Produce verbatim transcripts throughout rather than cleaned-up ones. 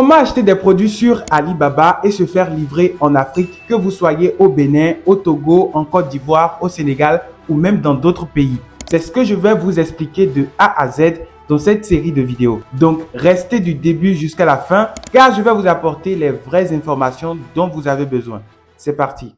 Comment acheter des produits sur Alibaba et se faire livrer en Afrique, que vous soyez au Bénin, au Togo, en Côte d'Ivoire, au Sénégal ou même dans d'autres pays? C'est ce que je vais vous expliquer de A à Z dans cette série de vidéos. Donc, restez du début jusqu'à la fin car je vais vous apporter les vraies informations dont vous avez besoin. C'est parti!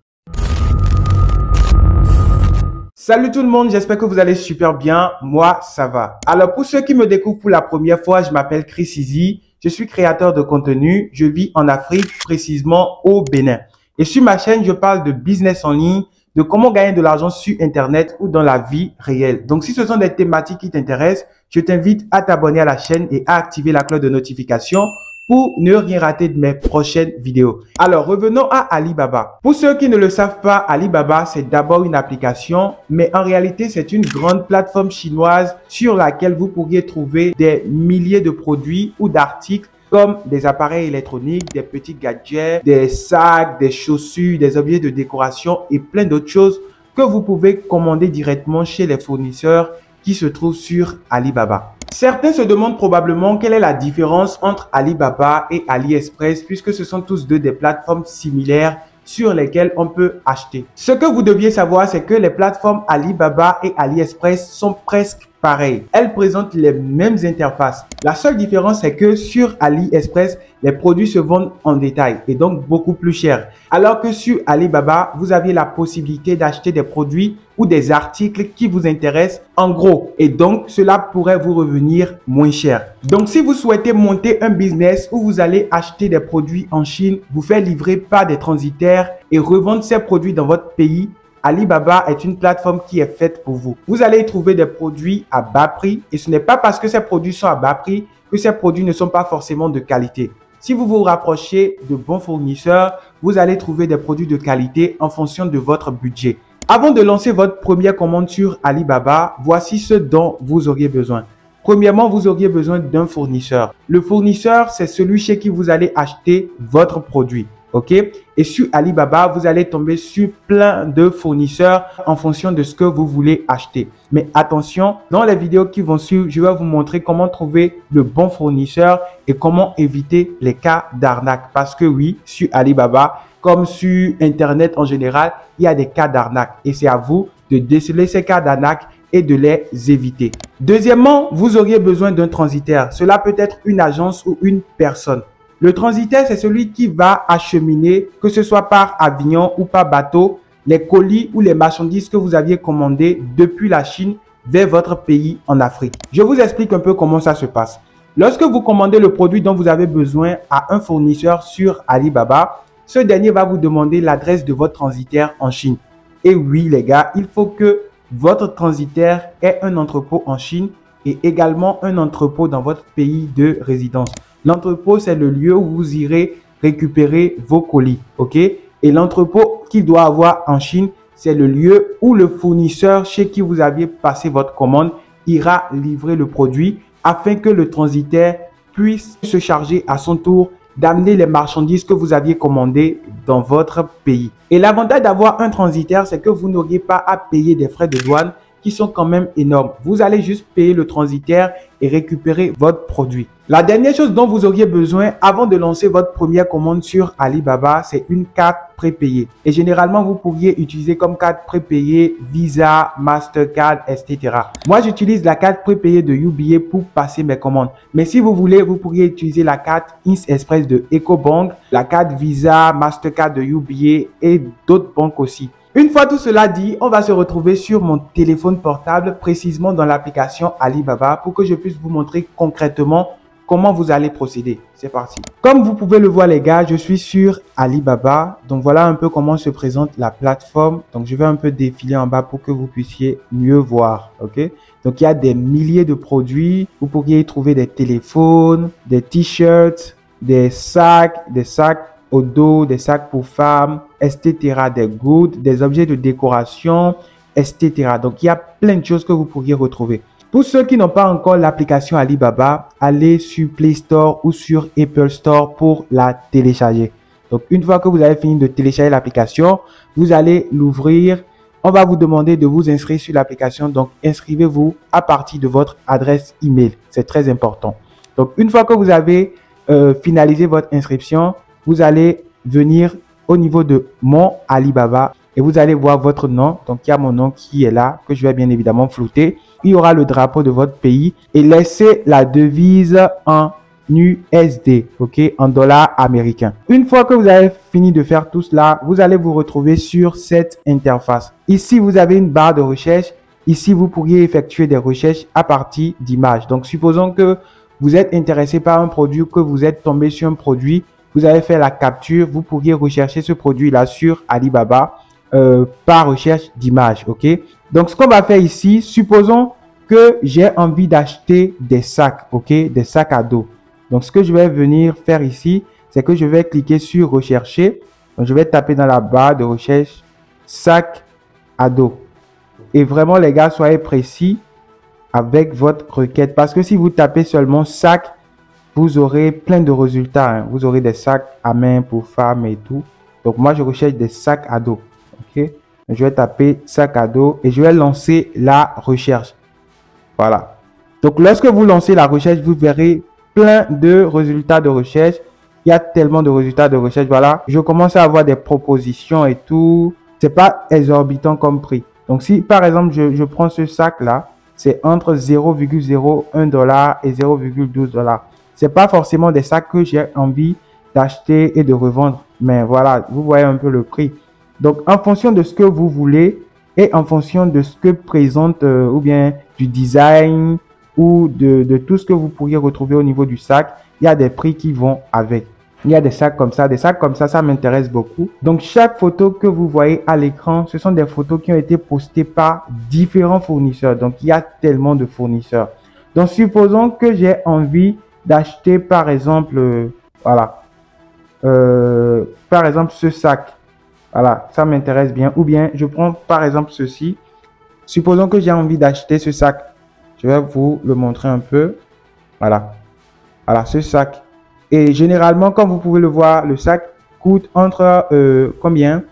Salut tout le monde, j'espère que vous allez super bien. Moi, ça va. Alors, pour ceux qui me découvrent pour la première fois, je m'appelle Chris Easy. Je suis créateur de contenu. Je vis en Afrique, précisément au Bénin. Et sur ma chaîne, je parle de business en ligne, de comment gagner de l'argent sur Internet ou dans la vie réelle. Donc, si ce sont des thématiques qui t'intéressent, je t'invite à t'abonner à la chaîne et à activer la cloche de notification pour ne rien rater de mes prochaines vidéos. Alors, revenons à Alibaba. Pour ceux qui ne le savent pas, Alibaba, c'est d'abord une application, mais en réalité, c'est une grande plateforme chinoise sur laquelle vous pourriez trouver des milliers de produits ou d'articles comme des appareils électroniques, des petits gadgets, des sacs, des chaussures, des objets de décoration et plein d'autres choses que vous pouvez commander directement chez les fournisseurs qui se trouvent sur Alibaba. Certains se demandent probablement quelle est la différence entre Alibaba et AliExpress puisque ce sont tous deux des plateformes similaires sur lesquelles on peut acheter. Ce que vous deviez savoir, c'est que les plateformes Alibaba et AliExpress sont presque pareilles. Elles présentent les mêmes interfaces. La seule différence, c'est que sur AliExpress, les produits se vendent en détail et donc beaucoup plus cher. Alors que sur Alibaba, vous aviez la possibilité d'acheter des produits ou des articles qui vous intéressent en gros. Et donc, cela pourrait vous revenir moins cher. Donc, si vous souhaitez monter un business où vous allez acheter des produits en Chine, vous faire livrer par des transitaires et revendre ces produits dans votre pays, Alibaba est une plateforme qui est faite pour vous. Vous allez y trouver des produits à bas prix et ce n'est pas parce que ces produits sont à bas prix que ces produits ne sont pas forcément de qualité. Si vous vous rapprochez de bons fournisseurs, vous allez trouver des produits de qualité en fonction de votre budget. Avant de lancer votre première commande sur Alibaba, voici ce dont vous auriez besoin. Premièrement, vous auriez besoin d'un fournisseur. Le fournisseur, c'est celui chez qui vous allez acheter votre produit. OK? Et sur Alibaba, vous allez tomber sur plein de fournisseurs en fonction de ce que vous voulez acheter. Mais attention, dans les vidéos qui vont suivre, je vais vous montrer comment trouver le bon fournisseur et comment éviter les cas d'arnaque. Parce que oui, sur Alibaba, comme sur Internet en général, il y a des cas d'arnaque. Et c'est à vous de déceler ces cas d'arnaque et de les éviter. Deuxièmement, vous auriez besoin d'un transitaire. Cela peut être une agence ou une personne. Le transitaire, c'est celui qui va acheminer, que ce soit par avion ou par bateau, les colis ou les marchandises que vous aviez commandées depuis la Chine vers votre pays en Afrique. Je vous explique un peu comment ça se passe. Lorsque vous commandez le produit dont vous avez besoin à un fournisseur sur Alibaba, ce dernier va vous demander l'adresse de votre transitaire en Chine. Et oui, les gars, il faut que votre transitaire ait un entrepôt en Chine et également un entrepôt dans votre pays de résidence. L'entrepôt, c'est le lieu où vous irez récupérer vos colis, ok? Et l'entrepôt qu'il doit avoir en Chine, c'est le lieu où le fournisseur chez qui vous aviez passé votre commande ira livrer le produit afin que le transitaire puisse se charger à son tour d'amener les marchandises que vous aviez commandées dans votre pays. Et l'avantage d'avoir un transitaire, c'est que vous n'auriez pas à payer des frais de douane qui sont quand même énormes. Vous allez juste payer le transitaire et récupérer votre produit. La dernière chose dont vous auriez besoin avant de lancer votre première commande sur Alibaba, c'est une carte prépayée. Et généralement, vous pourriez utiliser comme carte prépayée Visa, Mastercard, et cetera. Moi, j'utilise la carte prépayée de U B A pour passer mes commandes. Mais si vous voulez, vous pourriez utiliser la carte InSexpress de EcoBank, la carte Visa, Mastercard de U B A et d'autres banques aussi. Une fois tout cela dit, on va se retrouver sur mon téléphone portable, précisément dans l'application Alibaba, pour que je puisse vous montrer concrètement comment vous allez procéder. C'est parti. Comme vous pouvez le voir les gars, je suis sur Alibaba. Donc voilà un peu comment se présente la plateforme. Donc je vais un peu défiler en bas pour que vous puissiez mieux voir. Ok. Donc il y a des milliers de produits. Vous pourriez y trouver des téléphones, des t-shirts, des sacs, des sacs au dos, des sacs pour femmes, et cetera. Des gouttes, des objets de décoration, et cetera. Donc il y a plein de choses que vous pourriez retrouver. Pour ceux qui n'ont pas encore l'application Alibaba, allez sur Play Store ou sur Apple Store pour la télécharger. Donc, une fois que vous avez fini de télécharger l'application, vous allez l'ouvrir. On va vous demander de vous inscrire sur l'application. Donc, inscrivez-vous à partir de votre adresse email. C'est très important. Donc, une fois que vous avez euh, finaliser votre inscription, vous allez venir au niveau de mon Alibaba et vous allez voir votre nom. Donc, il y a mon nom qui est là, que je vais bien évidemment flouter. Il y aura le drapeau de votre pays et laissez la devise en U S D, ok, en dollars américains. Une fois que vous avez fini de faire tout cela, vous allez vous retrouver sur cette interface. Ici, vous avez une barre de recherche. Ici, vous pourriez effectuer des recherches à partir d'images. Donc, supposons que vous êtes intéressé par un produit, que vous êtes tombé sur un produit, vous avez fait la capture, vous pourriez rechercher ce produit-là sur Alibaba euh, par recherche d'images, ok. Donc, ce qu'on va faire ici, supposons que j'ai envie d'acheter des sacs, ok, des sacs à dos. Donc, ce que je vais venir faire ici, c'est que je vais cliquer sur rechercher. Donc, je vais taper dans la barre de recherche sac à dos. Et vraiment, les gars, soyez précis avec votre requête. Parce que si vous tapez seulement sac, vous aurez plein de résultats. Hein. Vous aurez des sacs à main pour femmes et tout. Donc, moi, je recherche des sacs à dos. Ok. Je vais taper sac à dos et je vais lancer la recherche. Voilà. Donc, lorsque vous lancez la recherche, vous verrez plein de résultats de recherche. Il y a tellement de résultats de recherche. Voilà. Je commence à avoir des propositions et tout. C'est pas exorbitant comme prix. Donc, si par exemple, je, je prends ce sac-là, c'est entre zéro virgule zéro un dollar et zéro virgule douze dollars. C'est pas forcément des sacs que j'ai envie d'acheter et de revendre. Mais voilà, vous voyez un peu le prix. Donc, en fonction de ce que vous voulez et en fonction de ce que présente euh, ou bien du design ou de, de tout ce que vous pourriez retrouver au niveau du sac, il y a des prix qui vont avec. Il y a des sacs comme ça, des sacs comme ça, ça m'intéresse beaucoup. Donc, chaque photo que vous voyez à l'écran, ce sont des photos qui ont été postées par différents fournisseurs. Donc, il y a tellement de fournisseurs. Donc, supposons que j'ai envie d'acheter, par exemple, euh, voilà, euh, par exemple, ce sac. Voilà, ça m'intéresse bien. Ou bien, je prends, par exemple, ceci. Supposons que j'ai envie d'acheter ce sac. Je vais vous le montrer un peu. Voilà. Voilà, ce sac. Et généralement, comme vous pouvez le voir, le sac coûte entre euh, combien?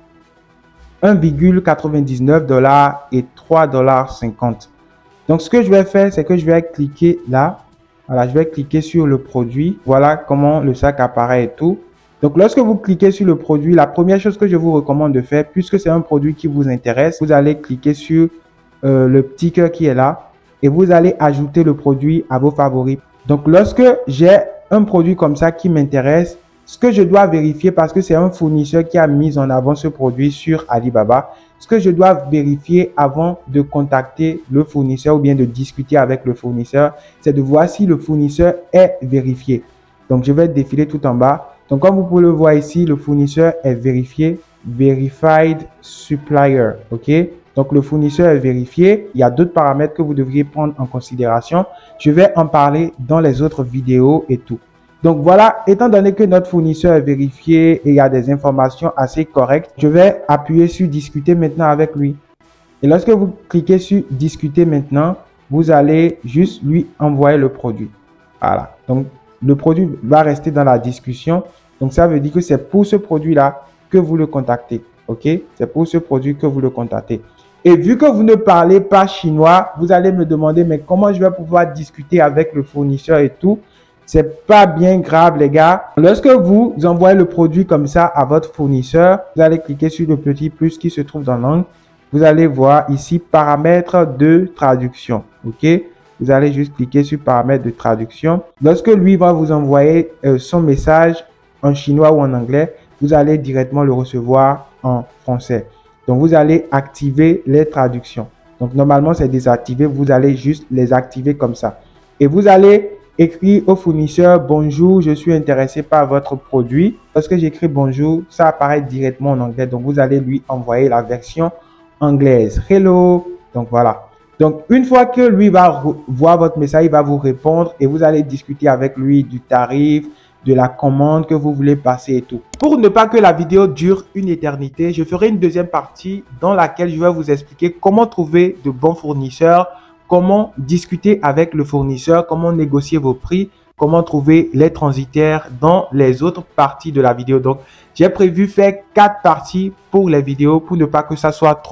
un virgule quatre-vingt-dix-neuf dollars et trois dollars cinquante. Donc, ce que je vais faire, c'est que je vais cliquer là. Voilà, je vais cliquer sur le produit. Voilà comment le sac apparaît et tout. Donc, lorsque vous cliquez sur le produit, la première chose que je vous recommande de faire, puisque c'est un produit qui vous intéresse, vous allez cliquer sur euh, le petit cœur qui est là et vous allez ajouter le produit à vos favoris. Donc, lorsque j'ai un produit comme ça qui m'intéresse, ce que je dois vérifier, parce que c'est un fournisseur qui a mis en avant ce produit sur Alibaba, ce que je dois vérifier avant de contacter le fournisseur ou bien de discuter avec le fournisseur, c'est de voir si le fournisseur est vérifié. Donc, je vais défiler tout en bas. Donc, comme vous pouvez le voir ici, le fournisseur est vérifié, Verified Supplier, ok? Donc, le fournisseur est vérifié. Il y a d'autres paramètres que vous devriez prendre en considération. Je vais en parler dans les autres vidéos et tout. Donc, voilà, étant donné que notre fournisseur est vérifié et il y a des informations assez correctes, je vais appuyer sur discuter maintenant avec lui. Et lorsque vous cliquez sur discuter maintenant, vous allez juste lui envoyer le produit. Voilà. Donc, le produit va rester dans la discussion. Donc, ça veut dire que c'est pour ce produit-là que vous le contactez. OK? C'est pour ce produit que vous le contactez. Et vu que vous ne parlez pas chinois, vous allez me demander, mais comment je vais pouvoir discuter avec le fournisseur et tout? C'est pas bien grave, les gars. Lorsque vous envoyez le produit comme ça à votre fournisseur, vous allez cliquer sur le petit plus qui se trouve dans l'angle. Vous allez voir ici paramètres de traduction. OK? Vous allez juste cliquer sur paramètres de traduction. Lorsque lui va vous envoyer euh, son message en chinois ou en anglais, vous allez directement le recevoir en français. Donc, vous allez activer les traductions. Donc, normalement, c'est désactivé. Vous allez juste les activer comme ça. Et vous allez écrire au fournisseur, bonjour, je suis intéressé par votre produit. Lorsque j'écris bonjour, ça apparaît directement en anglais. Donc, vous allez lui envoyer la version anglaise. Hello. Donc, voilà. Donc, une fois que lui va voir votre message, il va vous répondre et vous allez discuter avec lui du tarif, de la commande que vous voulez passer et tout. Pour ne pas que la vidéo dure une éternité, je ferai une deuxième partie dans laquelle je vais vous expliquer comment trouver de bons fournisseurs, comment discuter avec le fournisseur, comment négocier vos prix, comment trouver les transitaires dans les autres parties de la vidéo. Donc, j'ai prévu faire quatre parties pour les vidéos pour ne pas que ça soit trop long.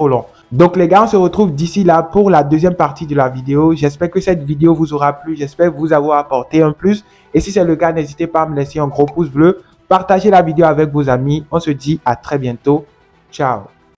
Donc les gars, on se retrouve d'ici là pour la deuxième partie de la vidéo. J'espère que cette vidéo vous aura plu. J'espère vous avoir apporté un plus. Et si c'est le cas, n'hésitez pas à me laisser un gros pouce bleu. Partagez la vidéo avec vos amis. On se dit à très bientôt. Ciao.